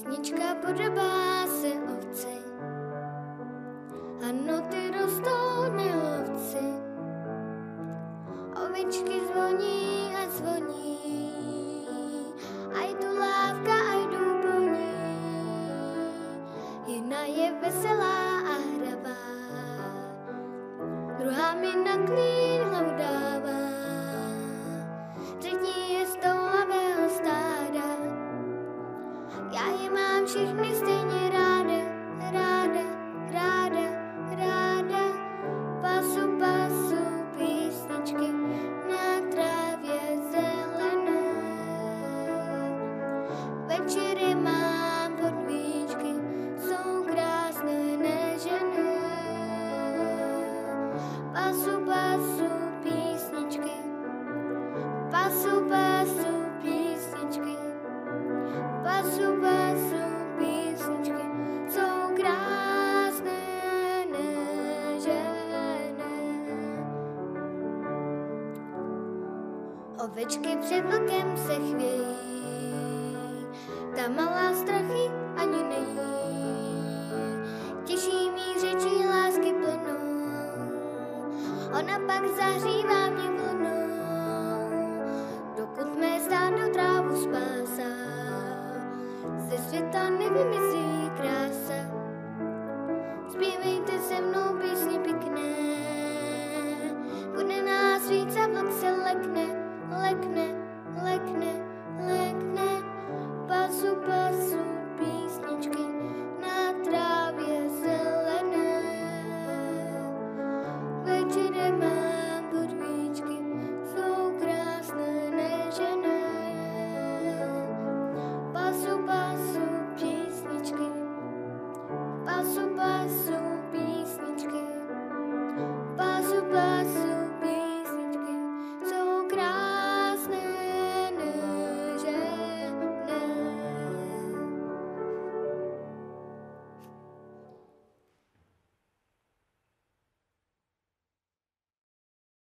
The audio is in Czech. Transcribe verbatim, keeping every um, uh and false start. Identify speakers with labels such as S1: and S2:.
S1: Písnička podobá se ovci, ano, ty rostou nelovci. Ovečky zvoní a zvoní, a jdu lávka a jdu po ní. Jedna je veselá a hravá, druhá mi na klín hlavu dává, třetí je z toulavého stáda. Já je mám všechny stejně ráda, ráda, ráda, ráda. Pasu, pasu, písničky na trávě zelené. Večery mám podvíčky, jsou krásné nežené. Pasu, pasu, písničky, pasu, pasu, písničky, pasu, pasu, písničky, jsou krásné nežené. Ovečky před vlkem se chvějí,